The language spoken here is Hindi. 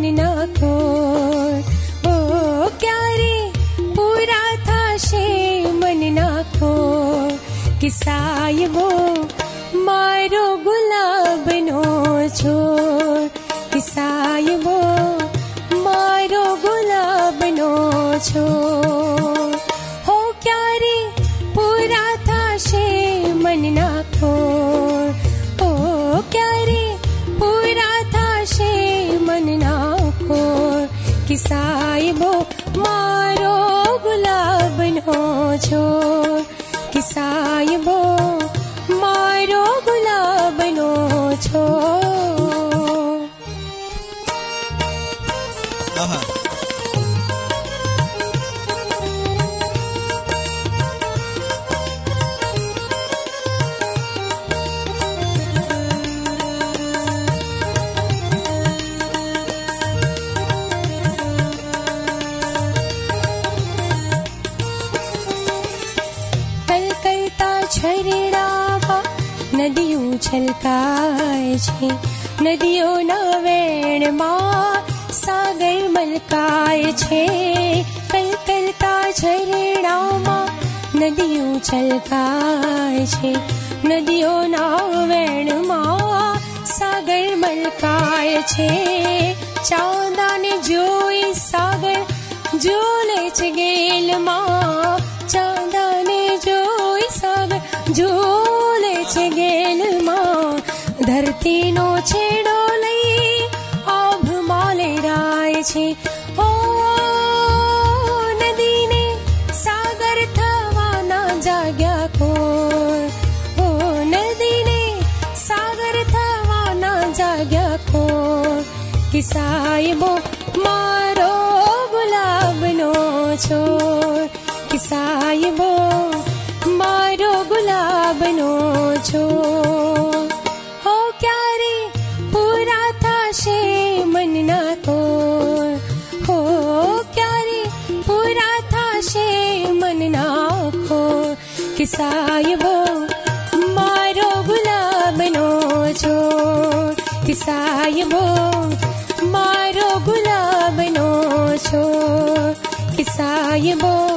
मन ना खोर। ओ क्यारे पूरा था शे मन ना खोर। किसाय वो मारो गुलाब नो छोर। किसाय वो मारो गुलाब नो छोर। हो क्यारे पूरा था शे मन ना खोर। ओ क्यारे पूरा था शे मन ना खोर। किसाय वो मारो गुलाब नो छोर। किसाय वो मारो गुलाब नो छोर। नदियों छलकाय छे नदियों ना वेण मां सागर मलकाय छे। कलकलता झरणाમાં नदियों छलकाय छे नदियों ना वेण मां सागर मलकाय छे। चांदाने जोई सागर झूले छे गेल मां। चांदाने जोई सागर झूले छे गेल मां। धरती नो छेड़ो लई आभ माले राय छे। ओ नदी ने सागर थवाना जाग्या खोर। ओ नदी ने सागर थवाना जाग्या खोर। किसाय वो मारो गुलाब नो छोर। किसाय वो मारो गुलाब नो छोर। हो क्यारे पूरा था शे मन ना खोर। हो क्यारे पूरा था शे मन ना खोर। किसाय वो मारो गुलाब नो छोर। किसाय वो मारो गुलाब नो छोर। किसाय वो